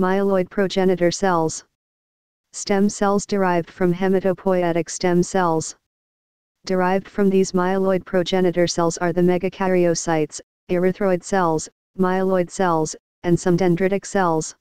Myeloid progenitor cells. Stem cells derived from hematopoietic stem cells. Derived from these myeloid progenitor cells are the megakaryocytes, erythroid cells, myeloid cells, and some dendritic cells.